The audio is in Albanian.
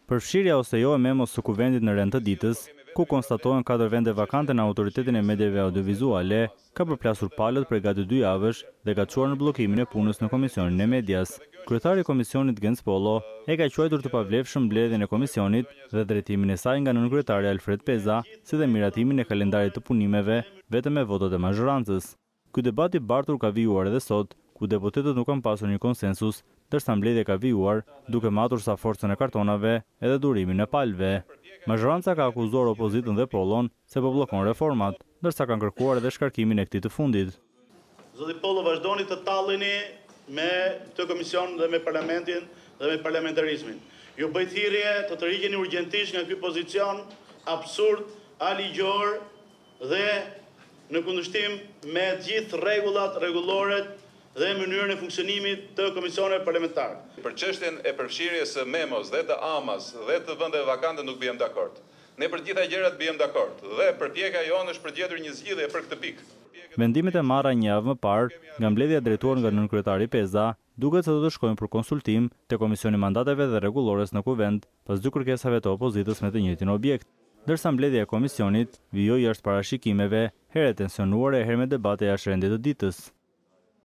Përfshirja ose jo e memos së kuvendit në rend të ditës, ku konstatohen 4 vende vakante në autoritetin e mediave audiovizuale, ka përplasur palët prej gati 2 javësh dhe ka çuar në bllokimin e punës në Komisionin e Medias. Kryetari i komisionit Gens Pollo e ka quajtur të pavlefshëm mbledhjen e komisionit dhe drejtimin e saj nga nënkryetari Alfred Peza, si dhe miratimin e kalendarit të punimeve vetëm me votat e mazhorancës. Ky debat i bartur ka vijuar edhe sot, ku deputetët nuk kanë pasur një konsensus, ndërsa mbledhja ka vijuar duke matur sa forcën e kartonave edhe durimin e palëve. Mazhoranca ka akuzuar opozitën dhe Pollon se po bllokon reformat, ndërsa kanë kërkuar edhe shkarkimin e këtij të fundit. Zoti Pollo, vazhdoni të talleni me këtë komision dhe me parlamentin dhe me parlamentarizmin. Ju bëjt thirrje të tërhiqeni urgjentisht nga ky pozicion absurd, aligjor dhe në kundërshtim me gjithë rregullat, rregulloret dhe mënyrën e funksionimit të komisioneve parlamentare. Për çështjen e përfshirjes së memos dhe të amas dhe të vendeve vakante nuk bijem dakord. Ne për gjitha gjërat bijem dakord dhe përpjekja jonë është për gjetur një zgjidhje për këtë pikë. Vendimet e marra një javë më parë nga mbledhja drejtuar nga nënkryetari Peza, duket se do të shkojnë për konsultim te Komisioni Mandateve dhe Rregullores në Kuvend, pas 2 kërkesave të opozitës me të njëjtin objekt. Ndërsa mbledhja e komisionit vijoi jashtë parashikimeve, herë tensionuar e herë me debate jashtë rendit të ditës.